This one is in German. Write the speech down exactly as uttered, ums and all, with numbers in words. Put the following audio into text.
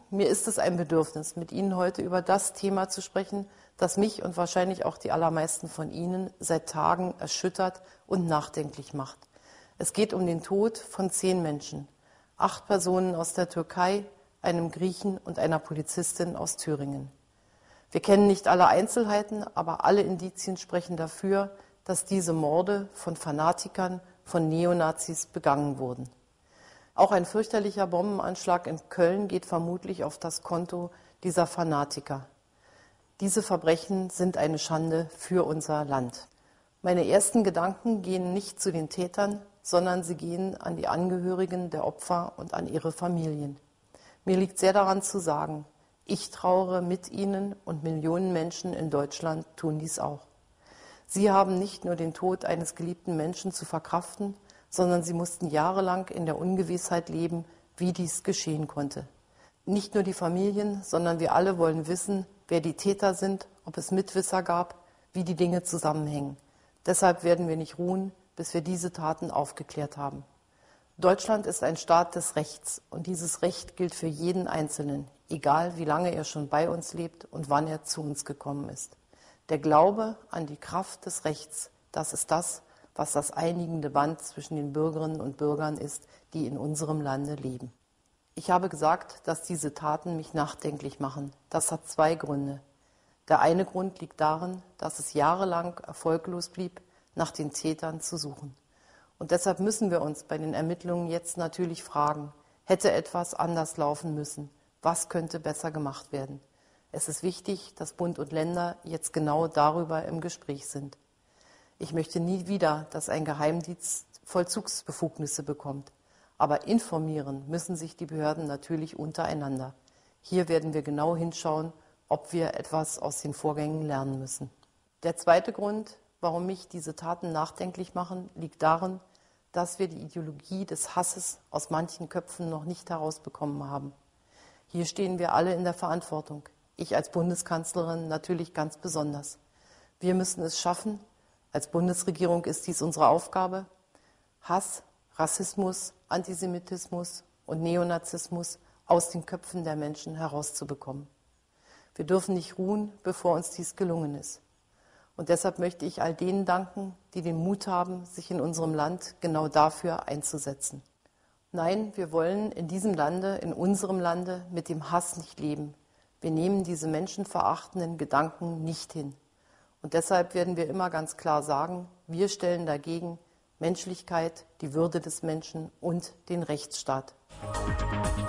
Mir ist es ein Bedürfnis, mit Ihnen heute über das Thema zu sprechen, das mich und wahrscheinlich auch die allermeisten von Ihnen seit Tagen erschüttert und nachdenklich macht. Es geht um den Tod von zehn Menschen, acht Personen aus der Türkei, einem Griechen und einer Polizistin aus Thüringen. Wir kennen nicht alle Einzelheiten, aber alle Indizien sprechen dafür, dass diese Morde von Fanatikern, von Neonazis begangen wurden. Auch ein fürchterlicher Bombenanschlag in Köln geht vermutlich auf das Konto dieser Fanatiker. Diese Verbrechen sind eine Schande für unser Land. Meine ersten Gedanken gehen nicht zu den Tätern, sondern sie gehen an die Angehörigen der Opfer und an ihre Familien. Mir liegt sehr daran zu sagen, ich trauere mit Ihnen und Millionen Menschen in Deutschland tun dies auch. Sie haben nicht nur den Tod eines geliebten Menschen zu verkraften, sondern sie mussten jahrelang in der Ungewissheit leben, wie dies geschehen konnte. Nicht nur die Familien, sondern wir alle wollen wissen, wer die Täter sind, ob es Mitwisser gab, wie die Dinge zusammenhängen. Deshalb werden wir nicht ruhen, bis wir diese Taten aufgeklärt haben. Deutschland ist ein Staat des Rechts und dieses Recht gilt für jeden Einzelnen, egal wie lange er schon bei uns lebt und wann er zu uns gekommen ist. Der Glaube an die Kraft des Rechts, das ist das, was das einigende Band zwischen den Bürgerinnen und Bürgern ist, die in unserem Lande leben. Ich habe gesagt, dass diese Taten mich nachdenklich machen. Das hat zwei Gründe. Der eine Grund liegt darin, dass es jahrelang erfolglos blieb, nach den Tätern zu suchen. Und deshalb müssen wir uns bei den Ermittlungen jetzt natürlich fragen, hätte etwas anders laufen müssen? Was könnte besser gemacht werden? Es ist wichtig, dass Bund und Länder jetzt genau darüber im Gespräch sind. Ich möchte nie wieder, dass ein Geheimdienst Vollzugsbefugnisse bekommt. Aber informieren müssen sich die Behörden natürlich untereinander. Hier werden wir genau hinschauen, ob wir etwas aus den Vorgängen lernen müssen. Der zweite Grund, warum mich diese Taten nachdenklich machen, liegt darin, dass wir die Ideologie des Hasses aus manchen Köpfen noch nicht herausbekommen haben. Hier stehen wir alle in der Verantwortung. Ich als Bundeskanzlerin natürlich ganz besonders. Wir müssen es schaffen, als Bundesregierung ist dies unsere Aufgabe, Hass, Rassismus, Antisemitismus und Neonazismus aus den Köpfen der Menschen herauszubekommen. Wir dürfen nicht ruhen, bevor uns dies gelungen ist. Und deshalb möchte ich all denen danken, die den Mut haben, sich in unserem Land genau dafür einzusetzen. Nein, wir wollen in diesem Lande, in unserem Lande mit dem Hass nicht leben. Wir nehmen diese menschenverachtenden Gedanken nicht hin. Und deshalb werden wir immer ganz klar sagen, wir stellen dagegen Menschlichkeit, die Würde des Menschen und den Rechtsstaat.